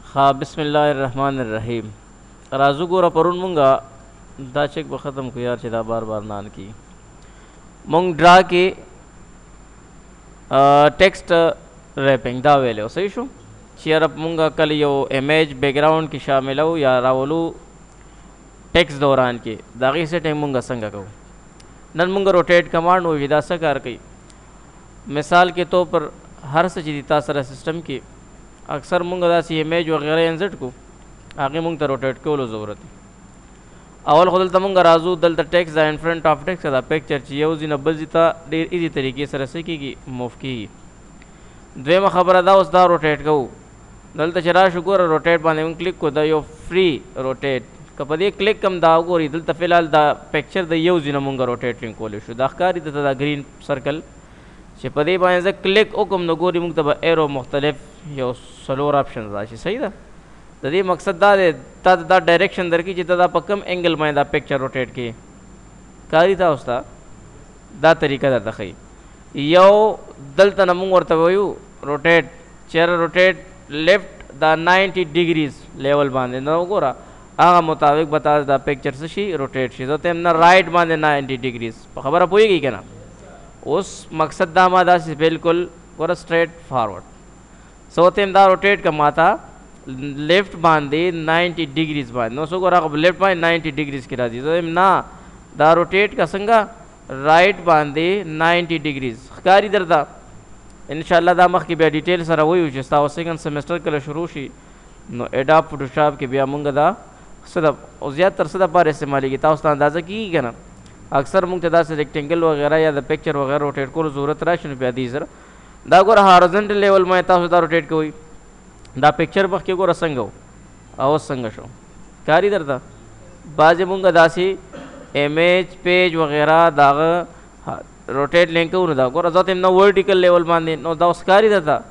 हाँ बिस्मिल्लाहिर्रहमानिर्रहीम राजू गोरा परुन मुंगा दा चेक ब ख़त्म को यार चिदा बार बार नान की मुंग ड्रा की टेक्स्ट रैपिंग दा वेले सही शो शेयर अप मुंगा कल यो इमेज बैकग्राउंड की शामिल हो या रावलू टेक्स्ट दौरान के दागी से टाइम मुंगा संगा को नन मुंगा रोटेट कमांड हो विदा सकार कई मिसाल के तौर पर हर सचीदी तासर सिस्टम की अक्सर मुंग दासी इमेज वगैरह एनजेड को आगे मुंग रोटेट को ज़रूरत है अवल खुदल तमुंग राजू दल द टेक्स्ट द इन फ्रंट ऑफ टेक्स्ट द पिक्चर चाहिए उस दिन अब्बल जीता देर इजी तरीके से रसे की मुफ की द्वेम खबर दा उस दा रोटेट को दल तचरा शुक्र रोटेट बाने मुंग क्लिक को द यो फ्री रोटेट कपदे क्लिक कम दा गोरी दल तफिलाल द पिक्चर द यो दिन मुंग रोटेट लिंक कोले शु दाखकारी द ग्रीन सर्कल पदे बाएं क्लिक ओकम न गोरी मुंग तब एरो मुख्तलिफ यो सलोर ऑप्शन राशि सही दा दे मकसद दा दे दा डायरेक्शन दर की जिता दा पकम एंगल में दा पिक्चर रोटेट की कारी था उस्ता दा तरीका दा तखई यो दल तनमुंग और तवयू रोटेट चेयर रोटेट लेफ्ट दा 90 डिग्रीज लेवल बांधे न गोरा आगा मुताबिक बता दा पिक्चर से शी रोटेट शी तो तेम ना राइट बांधे 90 डिग्रीज खबर पोएगी क्या उस मकसद दामादा से बिल्कुल और स्ट्रेट फॉरवर्ड सोतेम दा रोटेट का माता लेफ्ट बांधे 90 डिग्रीज बांध नो सो गोरा लेफ्ट बांधे 90 डिग्रीज की राजी तो ना दा रोटेट का संगा राइट बांधे 90 डिग्रीज कारी दरदा इंशाल्लाह दा मख की बिया डिटेल सरा वही उचस्ता सेकंड सेमेस्टर के लिए शुरू शी नो एडा फोटोशॉप के बिया मुंगा दा सदा ज्यादातर सदा बार इस्तेमाल की ताउस्ता अंदाजा की क्या अक्सर मुंगतदा से रेक्टेंगल वगैरह या द पिक्चर वगैरह रोटेट को जरूरत राशन पे दी सर दा गोरा हॉरिजॉन्टल लेवल में ता दा रोटेट को हुई दा पिक्चर बख के गोरा संगो आवाज संग शो कारी दरदा बाजे मुंगा दासी इमेज पेज वगैरह दाग रोटेट लिंक को दा गोरा जाते न वर्टिकल लेवल माने नो दा कारी दरदा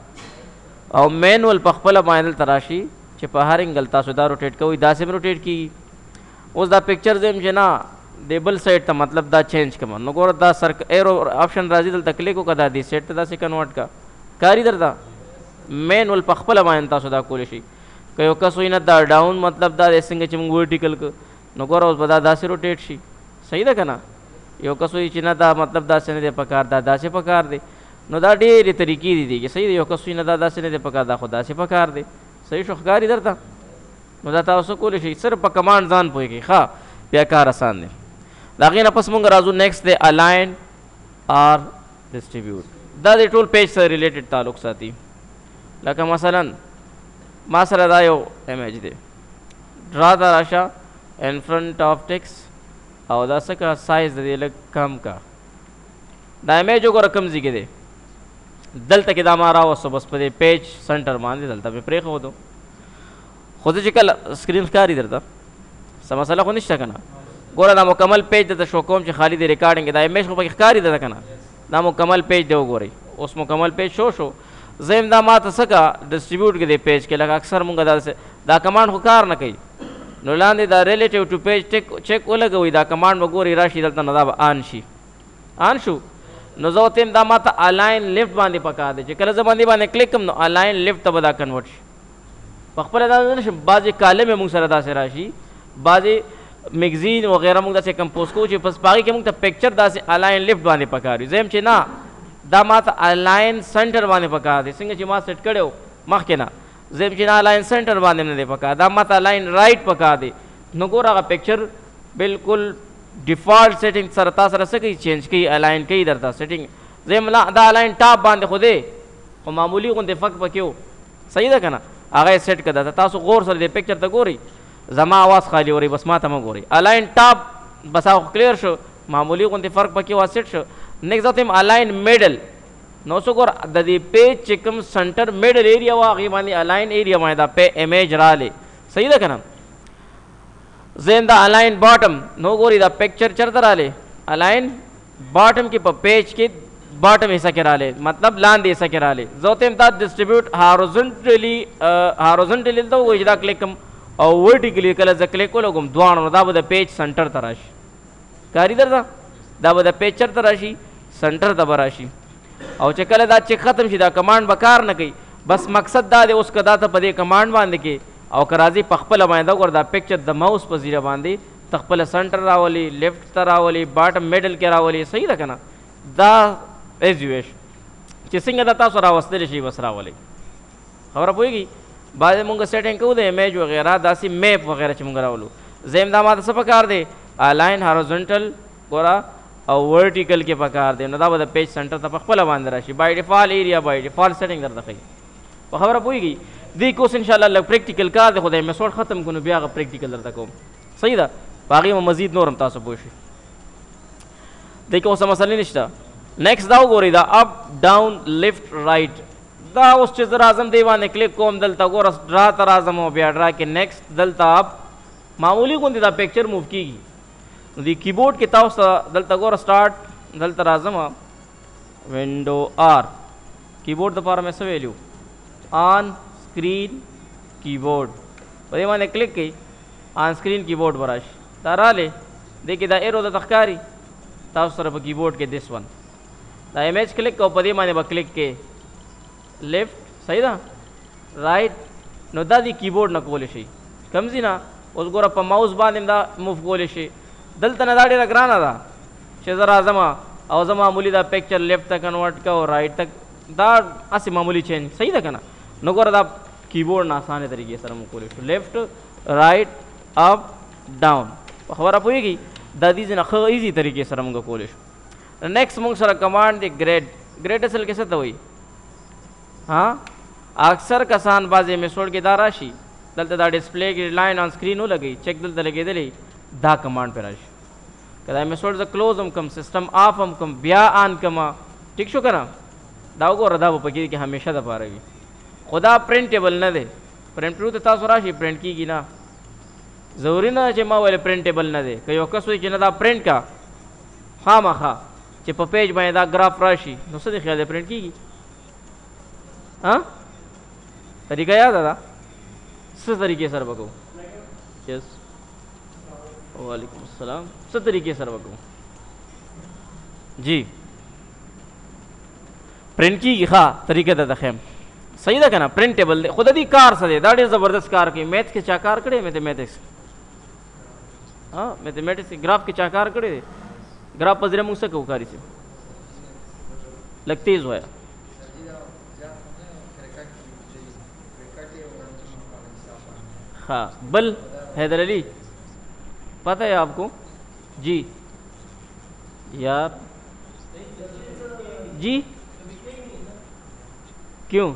और मैनुअल पखपला माइनल तराशी चे पहाड़ एंगल ता सुदा रोटेट को हुई दा से रोटेट की उस दा पिक्चर जेम जना डेबल साइड था मतलब दा चेंज कमा नगोर दा सर्क एरो ऑप्शन राजी दल तकले को कदा दी सेट दा से कन्वर्ट का कारी दरदा मैनुअल पखपला मायन ता सुदा कोलेशी कयो कसो इन दा डाउन मतलब दा एसिंग चिम वर्टिकल को नगोर उस बदा दा से रोटेट शी सही दा कना यो कसो चिना दा मतलब दा से ने दे पकार दा से पकार दे नो दा डेरी तरीकी दी कि सही यो कसो इन दा से ने दे पकार दा खुदा से पकार दे सही शोखकारी दरदा नो दा ता उसको कोलेशी सिर्फ कमांड जान पोएगी खा बेकार आसान ने दागिन आपस मुंग राजू नेक्स्ट दे अलाइन और डिस्ट्रीब्यूट दा दे टूल पेज से रिलेटेड ताल्लुक साथी लका मसलन मासला दायो इमेज दे ड्रा द राशा इन फ्रंट ऑफ टेक्स्ट और दा सका साइज दे लग कम का दा इमेज को रकम जी के दे दल तक दा मारा वो सब बस पे पेज सेंटर मान दे दल तक प्रेख हो दो खुद चिकल स्क्रीन कारी दरदा समसला को निश्चय करना गोरा ना मुकम्मल पेज दे शोकोम च खाली दे रिकॉर्डिंग दा इमेज को पकी कारी दे कना ना मुकम्मल पेज दे गोरी उस मुकम्मल पेज शो जेम दा मात सका डिस्ट्रीब्यूट के दे पेज के लगा अक्सर मुंगा दा से दा कमांड को कार न कई नो लांदे दा रिलेटिव टू पेज चेक ओला गई दा कमांड में गोरी राशि दलता न दा आनशु नो जोतेम दा मात अलाइन लेफ्ट बांधे पका दे कल जबानी बाने क्लिक कम नो अलाइन लेफ्ट तब दा कन्वर्ट पखपर दा बाजे काले में मुंग सरदा से राशि बाजे मैगजीन वगैरह मुंग से कंपोज को बस बाकी के मुंग पिक्चर दा से अलाइन लेफ्ट बाने पका रही जेम चे ना दा मात अलाइन सेंटर बाने पका दे सिंग चे मा सेट कड़ो मख के ना जेम चे ना अलाइन सेंटर बाने ने पका दा मात अलाइन राइट पका दे नगोरा का पिक्चर बिल्कुल डिफॉल्ट सेटिंग सरता सर से कई चेंज की अलाइन कई दरता सेटिंग जेम ला दा अलाइन टॉप बांधे खुदे और मामूली को फक पक्यो सही दा कना आगे सेट कर दा तासो गौर सर दे पिक्चर तक गोरी जमा आवाज खाली हो रही बस माता में गोरी अलाइन टॉप बसा क्लियर शो मामूली को फर्क पकी हुआ सेट शो नेक्स्ट जाते हम अलाइन मिडल नो सो गोर ददी पेज चिकम सेंटर मिडल एरिया वा आगे मानी अलाइन एरिया में दा पे इमेज राले सही दा कना जेन दा अलाइन बॉटम नो गोरी दा पिक्चर चरता राले अलाइन बॉटम के पेज के बॉटम हिस्सा के राले मतलब लांद हिस्सा के राले जोते हम दा डिस्ट्रीब्यूट हॉरिजॉन्टली तो वो इदा क्लिक कम और वर्टिकली कल ज क्लिक को लोगम द्वाण दा बद पेज सेंटर तराश कारी दरदा दा बद पेज चर तराशी सेंटर तबराशी और चकल दा चे खत्म शिदा कमांड बकार न कई بس مقصد دا دی اوس کدا ته په دې کمانډ باندې کې او کرازي په خپل باندې ور دا پکچر د ماوس په زیره باندې تخپل سنټر راولي لیفت ته راولي باټم میډل کې راولي صحیح ده کنه دا ایز یو ویش چې څنګه دا تاسو راوستل شي بس راولي خبره پوهیږي بعد مونږ سیټینګ کوو د امیج وغیرہ داسې میپ وغیرہ چې مونږ راولو زم دا ماته څه پکار دی الاین هورزونټل ګورا او ورټیکل کې پکار دی نو دا به د پیج سنټر ته په خپل باندې راشي بای ډیفالت ایریا بای ډیفالت سیټینګ درته کوي په خبره پوهیږي دې کوس ان شاء الله لږ پریکټیکل کار دی خدای میسور ختم کونو بیا غو پریکټیکل درته کوم صحیح ده باقي مزید نورم تاسو پوه شئ دې کوم مسلې نشته نیکسٹ دا وګورئ دا اپ ډاون لیفت رائټ دا اوس چې زه راځم دی باندې کلیک کوم دلته ګوره ډرا ته راځم او بیا ډرا کې نیکسٹ دلته اپ معمولی غوندې دا پکچر موو کیږي نو دې کیبورډ کې تاسو دلته ګوره سٹارټ دلته راځم ونډو آر کیبورډ لپاره مې څه ویلو آن سکرین کیبورډ په دې باندې کلیک کړئ آن سکرین کیبورډ براش دا رااله دې کې دا ایرو د تخکاری تاسو سره په کیبورډ کې دیس ون دا امیج کلیک کو په دې باندې به کلیک کې لیفت صحیح ده رائټ نو دا دی کیبورډ نه کول شي کمزې نه اوس ګوره په ماوس باندې دا موو کول شي دلته نه دا ډېره ګرانه ده چې زه راځم او زه معمولي دا پکچر لیفت ته کنورټ کا او رائټ ته دا هسې معمولی چینج صحیح ده که نه نو ګوره دا کیبورډ نه اسانه طریقې سره موو کولی شو لیفت رائټ اپ ډاون په خبره پوهېږي دا دې ځینې ښه ایزي طریقې سره موږ کولی شو نیکسٹ موږ سره کمانډ دی ګریډ اصل کې څه ته وایي ها اکثر کسان بعضې میسوډ کې دا راشي دلته دا ډسپلی کې لاین آن سکرین ولګوي چیک دلته لګېدلی دا کمانډ پې راشي که دا میسوډ زه کلوز هم کم سسټم آف هم کم بیا آن کما ټیک شو که نه دا وګوره دا به پکې کې همیشه دپاره وي خو دا پرنټیبل نه دی پرنټرو ته تاسو راشي پرنټ کېږي نه ضروري نه چې ما ویل پرنټیبل نه دی که یو کس وایي چې نه دا پرنټ کا خامخا چې په پیج باندې دا ګراف راشي نو څه دی خیال دی پرنټ کېږي طریقه یاد ده څه طریقې سره به کوو یس وعلیکم السلام څه طریقې سره به کوو جی پرنټ کېږي ښه طریقه ده د خیم صحیح ده که نه پرنټیبل دی خو د دې کار څه دی دا ډېر زبردست کار کوي میتھ کې چا کار کړی میتھمیټکس میتھمیټکس ګراف کې چا کار کړی دی ګراف په ذریعه موږ څه کوو کاري صاحب لږ تیز وایه हाँ बल हैदर अली पता है आपको जी यार जी क्यों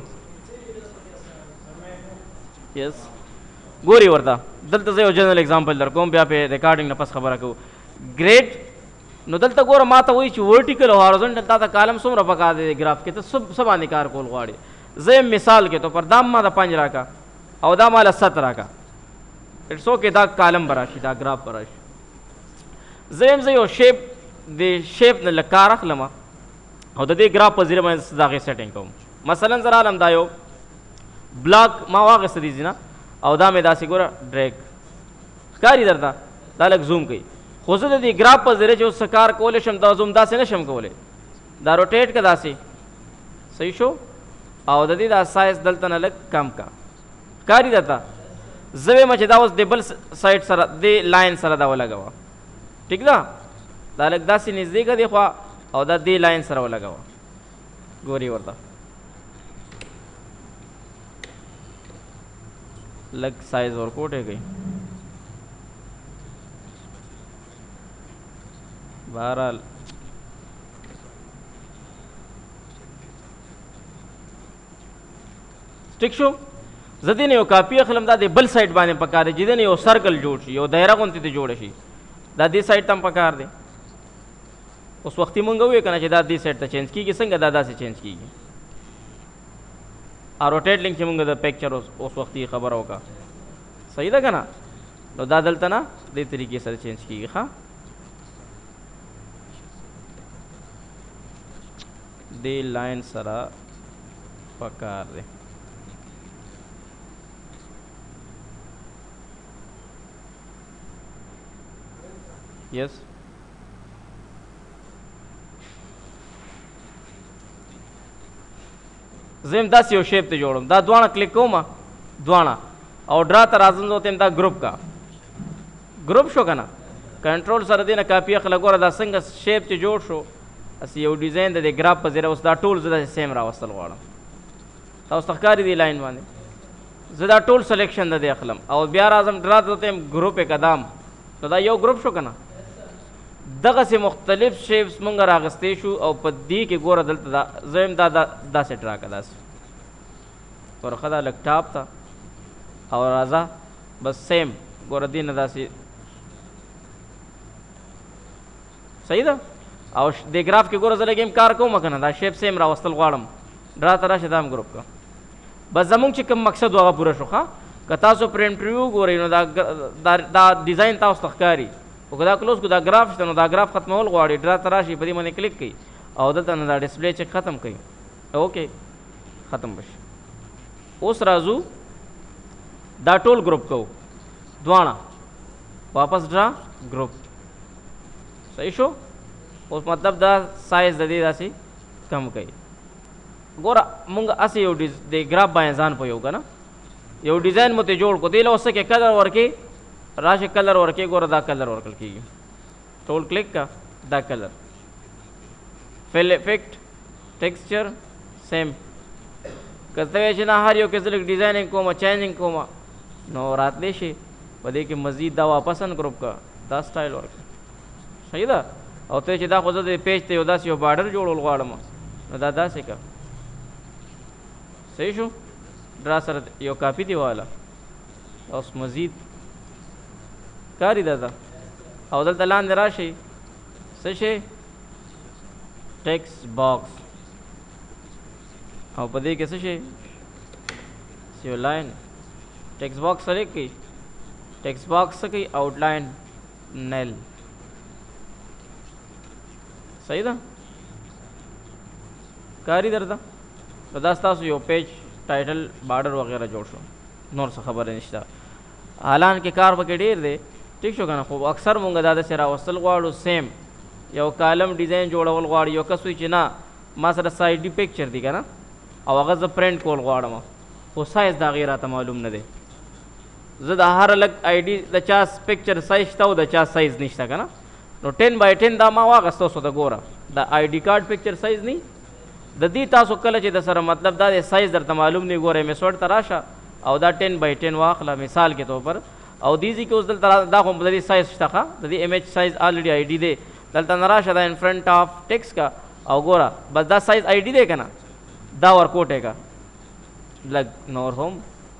यस गोरी वर्ता दलता से जनरल एग्जांपल दर कोम पे रिकॉर्डिंग न पस खबर को ग्रेड नो दलता गोर माता वही वर्टिकल हॉरिजॉन्टल ता कॉलम सोमरा पका दे ग्राफ के तो सब निकार कोल गाड़ी जे मिसाल के तो पर दाम मा 5 का और दाम माला 17 का इट्स ओके दा कॉलम बराशी दा ग्राफ बराशी زم زه یو شیپ د شیپ نه لکار اخلم او د دې ګراف په ذریعه باندې دغه سیټینګ کوم مثلا زه رالم دا یو بلاک ما واغسته دي نه او دا مې داسې ګوره ډریګ ښکاري درته دا لږ زوم کوي خو زه د دې ګراف په ذریعه چې اوس څه کار کولی شم دا زوم داسې نه شم کولی دا روټیټ که داسې صحیح شو او د دې دا سایز دلته نه لږ کم کا ښکاري درته زه وایم چې دا اوس د بل سایډ سره د لاین سره دا ولګوه ٹھیک ده دا لږ داسې نږدې که دی خوا او دا دې لاین سره ولګوه ګوري ورته لږ سایز ورکوټې کوي بهرحال ټیک شو زه دې نه یو کاپي اخلم دا د بل سایډ باندې پکار دی چې دې نه یو سرکل جوړ شي یو دایره غوندې ته جوړه شي دا دې سایډ ته هم پکار دی اوس وختي مونږ ووایو که نه چې دا دې سایډ ته چینج کېږي څنګه دا داسې چینج کېږي روټیټ لینک چې مونږ د پکچر اوس وختي خبره وکړه صحیح ده که نه نو دا دلته نه دې طریقې سره چینج کېږي ښه دې لاین سره پکار دی yes زم داسې یو شیپ ته جوړم دا دواړه کلیک کوم دواړه او ډرا ته راځم زه ته دا ګروپ کا ګروپ شو که نه کنټرول سره دې نه کاپي اخله ګوره دا څنګه شیپ چې جوړ شو هسې یو ډیزاین د دې ګراف په ذریعه اوس دا ټول زه داسې سیم راوستل غواړم تاسو ته ښکاري دې لاین باندې زه دا ټول سلیکشن د دې اخلم او بیا راځم ډرا ته ته ګروپ اقدام نو دا یو ګروپ شو که نه دغسې مختلف شیپس مونږ راغستی شو او په دې کې ګوره دلته دا زه یم دا داسې ډرا که داسې ګوره ښه دا لږ ټاپ ته او راځه بس سیم ګوره دې نه داسې صحیح ده او دې ګراف کې ګوره زه لږ کار کوم که نه دا شیپ سیم راوستل غواړم ډرا ته راشه دا هم ګروپ کړه بس زمونږ چې کوم مقصد و هغه پوره شو ښه که تاسو پر انټرویو ګورئ نو دا ډیزاین تاسو ته ښکاري خو که دا کلوز کو دا ګراف شته نو دا ګراف ختمول غواړي ډرا ته راشي په دې باندې کلیک کوي او دلته نه دا ډسپلی چک ختم کوي اوکې ختم بشي اوس راځو دا ټول ګروپ کوو دواړه واپس ډرا ګروپ صحیح شو اوس مطلب دا سایز د دې داسې کم کوي ګوره مونږ هسې یو د ګراف باندې ځان پوهیو که نه یو ډیزاین مو ته جوړ کړو دې له اوس کې کلر ورکې راشه کلر ورکې ګوره دا کلر ورکړل کېږي ټول کلیک کا دا کلر فل افیکټ ټیکسچر سیم که ته وایې چې نه هر یو کې زه لږ ډیزایننګ کوم چینجنګ کوم نو راتلی شي په دې کې مزید دا واپس ګروپ کا دا سټایل ورکړه صحیح ده او ته چې دا خو زه د پیج ته یو داسې یو بارډر جوړول غواړم نو دا داسې که صحیح شو ډرا سره یو کاپي دی واله اوس مزید کاری ده او دلته لاندې راشئ څه شی ټیکس باکس او په دې کې څه شی یو لاین ټیکس باکس سلیکټ کړئ ټیکس باکس څه کوي آؤٹ لاین نیل صحیح ده کاری درته نو دا ستاسو یو پیج ټایټل بارډر وغیرہ جوړ شو نور څه خبره نشته حالانکه کار پکې ډېر دی ٹھیک شو که نه خو اکثر مونږ دا داسې راوستل غواړو سیم یو کالم ډیزاین جوړول غواړي یو کس وایي چې نه ما سره سایډي پکچر دی که نه او هغه زه پرنټ کول غواړم خو سایز د هغې راته معلوم نه دی زه د هر لږ آی ډي د چا پکچر سایز شته او د چا سایز نشته که نه نو 10x10 دا ما واغسته اوسو د ګوره د آی ډي کارډ پکچر سایز نه د دې تاسو کله چې د سره مطلب دا د سایز درته معلوم نه ګوره میسوډ ته راشه او دا 10x10 واخله مثال کې طور پر او دیزی کې اوس دلته دا خو د دې سایز شته ښه د دې امیج سایز آلریډي آی ډي دی دلته نه راشه دا ان فرنٹ آف ټیکس کا او ګوره بس دا سایز آی ډي دی که نه دا ورکوټ کا لږ نور هم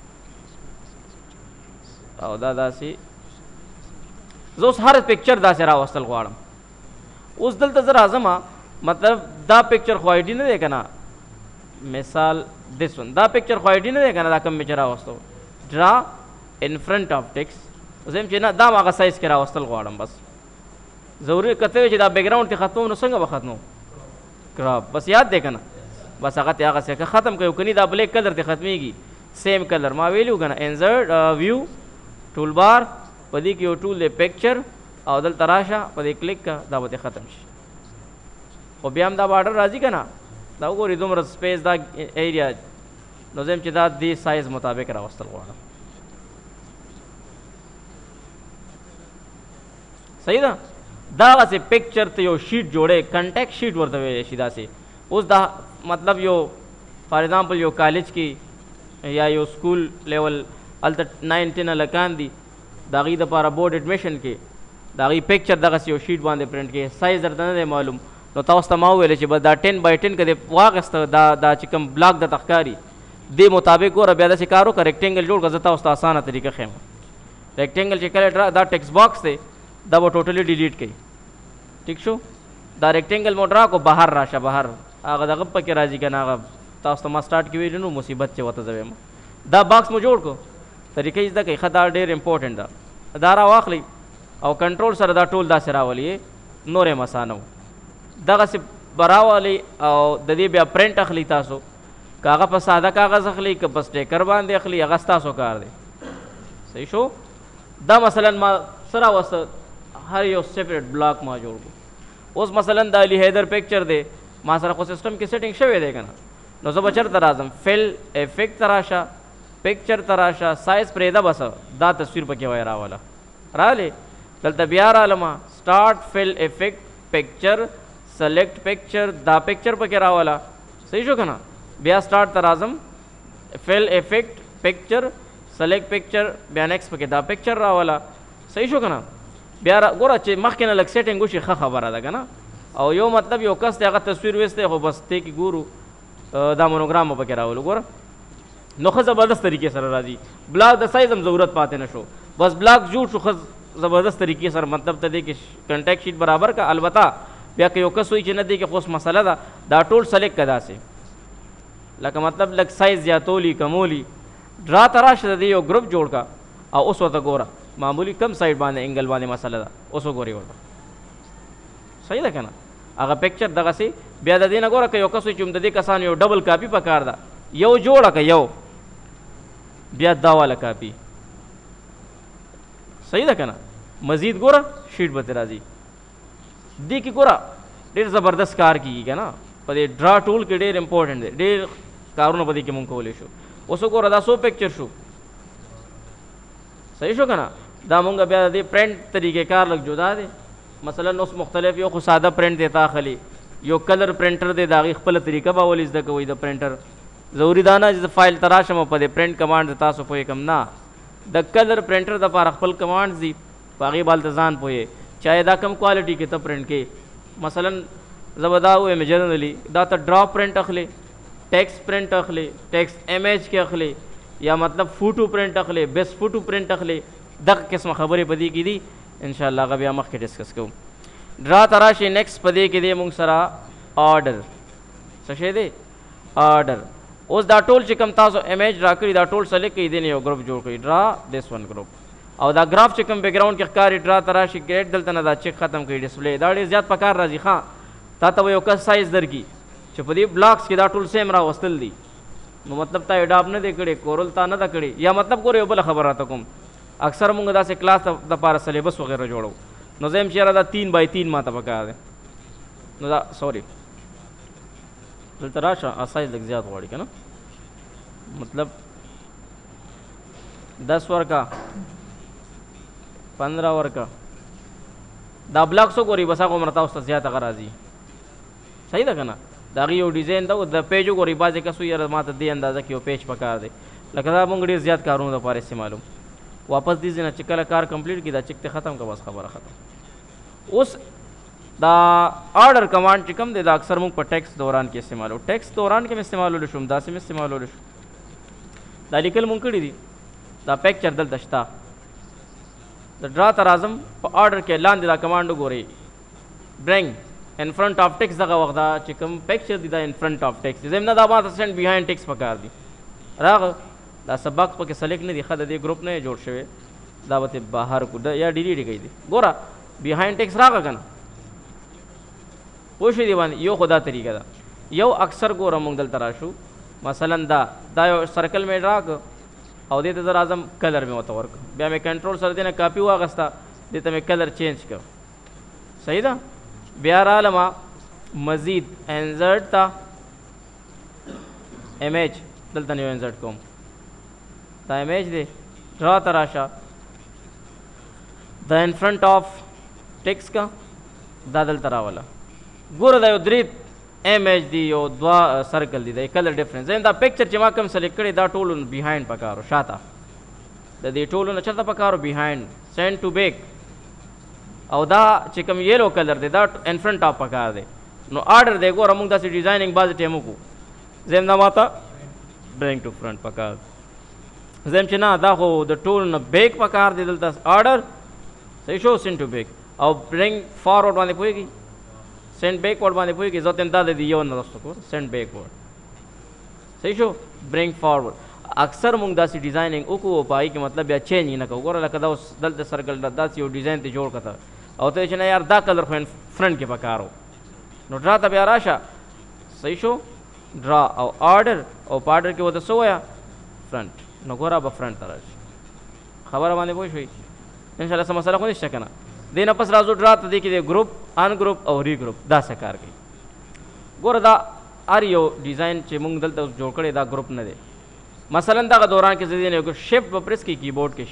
او دا داسې زه اوس هر پکچر داسې راوستل غواړم اوس دلته زه راځم مطلب دا پکچر خو آی ډي نه دی که نه مثال دس ون دا پکچر خو آی ډي نه دی که نه دا کوم مې چې راوستو ډرا ان فرنٹ آف ټیکس اوس یم چې نه دا هغه سایز کې راوستل غواړم بس ضروري کته چې دا بیک ګراوند ته ختمو نو څنګه به ختمو کراپ بس یاد دی که نه بس هغه ته هغه څه ختم کوي کني دا بلیک کلر ته ختمېږي سیم کلر ما ویلو که نه انزرټ ویو ټول بار په دې کې یو ټول دی پکچر او دلته راشه په دې کلیک کا دا به ختم شي خو بیا هم دا بارډر راځي که نه دا وګورئ دومره سپیس دا ایریا نو زه یم چې دا دې سایز مطابق راوستل غواړم صحیح ده دغسې پکچر ته یو شیټ جوړی کنټیکټ شیټ ورته ویلی شي داسې اوس دا مطلب یو فار ایگزامپل یو کالج کې یا یو سکول لیول هلته 9-10 هلکان دي د هغوی دپاره بورډ ایډمیشن کې د هغوی پکچر دغسې یو شیټ باندې پرنټ کې سایز درته نه دی معلوم نو تاسو ته ما وویل چې بس دا 10x10 که دې واخېسته دا چې کوم بلاک درته ښکاري دې مطابق ګوره بیا داسې کار وکړه ریکټینګل جوړ کړه زه تاسو ته اسانه طریقه ښیم ریکټینګل چې کله دا ټیکس باکس دی دا به ټوټلی ډیلیټ کوي ٹھیک شو دا ریکټینګل مو ډرا کو بهر راشه بهر هغه دغه پکې راځي که نه هغه تاسو ته ما سټارټ کې ویلي نو مصیبت چې ورته زه ویم دا باکس مو جوړ کړو طریقه یې زده کوي ښه دا ډېر امپورټنټ ده دا راواخلئ او کنټرول سره دا ټول داسې راولي نور یې مسانه و دغسې به راولئ او د دې بیا پرنټ اخلي تاسو که هغه په ساده کاغذ اخلي که په سټیکر باندې اخلي هغه ستاسو کار دی صحیح شو دا مثلا ما څه راوسته هر یو سپریټ بلاک ما جوړ کړو اوس مثلا د علي حیدر پکچر دی ما سره خو سسټم کې سیټینګ شوی دی که نه نو زه به چېرته راځم فل افیکټ ته راشه پکچر ته راشه سایز پرېږده بس دا تصویر پکې وایي راوله راغلې دلته بیا رالمه سټارټ فل افیکټ پکچر سلیکټ پکچر دا پکچر پکې راوله صحیح شو که نه بیا سټارټ ته راځم فل افیکټ پکچر سلیکټ پکچر بیا نیکسټ پکې دا پکچر راوله صحیح شو که نه بیا ګوره چې مخکې نه لږ سیټینګ وشي ښه خبره ده که نه او یو مطلب یو کس دی هغه تصویر ویستی خو بس دی کې ګورو دا مونوګرام به پکې راولو ګوره نو ښه زبردست طریقې سره راځي بلاک د سایز هم ضرورت پاتې نه شو بس بلاک جوړ شو ښه زبردست طریقې سره مطلب ته دی کې کنټیکټ شیټ برابر کا البته بیا که یو کس وایي چې نه دی کې خو اوس مسله ده دا ټول سلیکټ که داسې لکه مطلب لږ سایز زیاتولی کمولی ډرا ته راشه د دې یو ګروپ جوړ کا او اوس ورته ګوره معمولی کم سایډ باندې انګل باندې مسله ده اوس وګورئ ورته صحیح ده که نه هغه پکچر دغسې بیا د دې نه ګوره که یو کس وایي چې د دې کسانو یو ډبل کاپي پکار ده یو جوړه که یو بیا دا والا کاپي صحیح ده که نه مزید ګوره شیټ به ترې راځي دې کې ګوره ډېر زبردست کار کېږي که نه په دې ډرا ټول کې ډېر امپورټنټ دی ډېر کارونه په دې کې مونږ کولی شو اوس وګوره دا څو پکچر شو صحیح شو که نه دا مونږ بیا د دې پرنټ طریقې کار لږ جدا دی مثلا اوس مختلف یو خو ساده پرنټ دی تا خلی یو کلر پرنټر دی د هغې خپله طریقه به ولې زده کوئ د پرنټر ضروري دا نه چې زه فایل ته راشم او په دې پرنټ کمانډ د تاسو پوهېږم نه د کلر پرنټر دپاره خپل کمانډز دي په هغې به هلته ځان پوهې چاہے دا کم کوالټي کې ته پرنټ کې مثلا زه به دا ووایم جنرلی دا ته ډرا پرنټ اخلې ټیکسټ پرنټ اخلې ټیکسټ امیج کې اخلې یا مطلب فوټو پرنټ اخلې بیس فوټو پرنټ اخلې دغه قسمه خبرې په دې کې دي انشاءالله هغه بیا مخکې ډسکس کوو ډرا ته راشئ نیکسټ په دې کې دی مونږ سره آرډر څه شی دی آرډر اوس دا ټول چې کوم تاسو امیج ډرا کړي دا ټول سلیکټ کړئ دې نه یو ګروپ جوړ کړئ ډرا دس ون ګروپ او دا ګراف چې کوم بیکګراؤنډ کې ښکاري ډرا ته راشي ګریډ دلته نه دا چیک ختم کړئ ډسپلی دا ډېر زیات پکار راځي ښه تا ته به یو کس سایز درکړي چې په دې بلاکس کې دا ټول سیم راوستل دي نو مطلب تا اډاپ نه دی کړی کورل تا نه ده کړی یا مطلب ګوره یو بله خبره راته کوم اکثر مونږ داسې کلاس دپاره سلیبس وغیره جوړو نو زه یم چې یاره دا 3 بای 3 ما ته پکار دی نو دا سوري دلته راشه سایز لږ زیات غواړي که نه مطلب 10 ورکا 15 ورکا دا بلاکس وګورئ بس هغه عمر تاسو ته زیات هغه راځي صحیح ده که نه د هغې یو ډیزاین ده د پیج وګورئ بعضې کس وایي یاره ما ته دې اندازه کې یو پیج پکار دی لکه دا مونږ ډېر زیات کارونو دپاره استعمالو واپس دې ځای نه چې کله کار کمپلیټ کړي دا چک ته ختم که بس خبره ختم اوس دا آرډر کمانډ چې کوم دی دا اکثر مونږ په ټیکسټ دوران کې استعمالو ټیکسټ دوران کې مې استعمالولی شو داسې مې استعمالولی شو دا لیکل مونږ کړي دي دا پکچر دلته شته د ډرا ته راځم په آرډر کې لاندې دا کمانډ وګورئ برنګ ان فرنٹ آف ټیکس دغه وخت دا چې کوم پکچر دی دا ان فرنٹ آف ټیکس دی زم نه دا ماته سټینډ بیهایند ټیکس پکار دی راغه دا سبق پکې سلیکټ نه دی ښه د دې ګروپ نه جوړ شوی دا به بهر کو یا ډیلیټ یې کوي دی ګوره بیهایند ټیکس راغه که نه پوه شوې دې باندې یو خو دا طریقه ده یو اکثر ګوره مونږ دلته راشو مثلا دا یو سرکل مې ډرا کړ او دې ته زه راځم کلر مې ورته ورکړ بیا مې کنټرول سره دې نه کاپي واخېسته دې ته مې کلر چینج کړ صحیح ده بیا رالمه مزید انزرټ ته امیج دلته یو انزرټ کوم دا امیج دی ډرا ته راشه دا ان فرنٹ آف ټیکس کا دا دلته راوله ګوره دا یو 3 امیج دی یو 2 سرکل دی دا کلر ډفرنس دا پکچر چې ما کوم سلیکټ کړی دا ټول بیهایند پکارو شاته د دې ټولو نه چېرته پکارو بیهایند سینډ ټو بیک او دا چې کوم یلو کلر دی دا ان فرنٹ آف پکار دی نو آرډر دی ګوره مونږ داسې ډیزایننګ بعضې ټایم وکړو زم دا ماته برنګ ټو فرنٹ پکار زم چې نه دا خو د ټول نه بیک پکار دی دلته آرډر صحیح شو سینډ ټو بیک او برنګ فارورډ باندې پوهېږي سینډ بیکورډ باندې پوهېږي زه ته دا د یو نه رسته کړو سینډ بیکورډ صحیح شو برنګ فارورډ اکثر مونږ داسې ډیزایننګ وکړو په هغې کې مطلب بیا چینج نه کوو ګوره لکه دا اوس دلته سرکل داسې یو ډیزاین ته جوړ کړه او ته چې نه یار دا کلر خو فرنټ کې پکار و نو ډرا ته بیا راشه صحیح شو ډرا او آرډر او په آرډر کې ورته څه وایه فرنټ نو ګوره به فرنټ ته راشي خبره باندې پوه شوئ انشاءالله څه مسله خو نشته که نه دې نه پس راځو ډرا ته دې کې دی ګروپ ان ګروپ او ری ګروپ دا څه کار کوي ګوره دا هر یو ډیزاین چې موږ دلته جوړ کړی دا ګروپ نه دی. مثلا دغه دوران کې زه دې نه وکړو شفټ به پرس کړي کیبورډ کې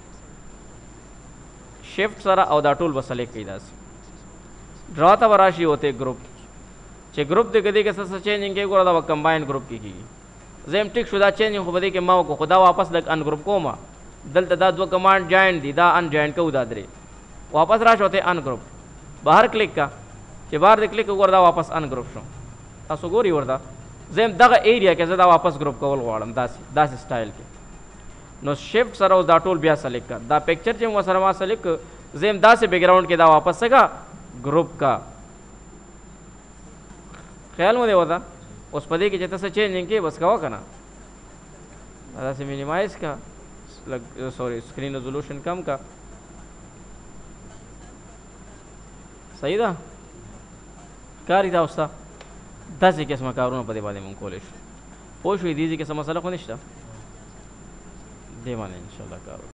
شفټ سره او دا ټول به سلیکټ کړي داسې ډرا ته به راشي وته ګروپ چې ګروپ دی که دې کې څه څه چینجنګ کوي ګوره دا به کمباین ګروپ کې کېږي. زه هم ټیک شو دا چینجنګ خو به دې کې ما وکړو خو دا واپس لږ ان ګروپ کوم دلته دا دوه کمانډ جاینټ دي دا ان جاینټ کوو دا درې واپس راشه وته ان ګروپ بهر کلیک کا چې بهر دې کلیک وګوره دا واپس ان ګروپ شو تاسو ګوري ورته. زه هم دغه ایریا کې زه دا واپس ګروپ کول غواړم داسې سټایل کې نو شفټ سره اوس دا ټول بیا سلیکټ کړه دا پکچر چې موږ سره ما سلیکټ کړ زه هم داسې بیکګراؤنډ کې دا واپس څنګه ګروپ کا خیال مو دی وته اوس په دې کې چې ته څه چینجنګ کې بس کوه که نه داسې مینیمایز کا سوري سکرین ریزولوشن کم کا صحیح ده کاری دا اوستا داسې قسمه کارونه په دې باندې مونږ کولی شو پوه شوې دې کې څه مسله خو نشته دې باندې انشاءالله کار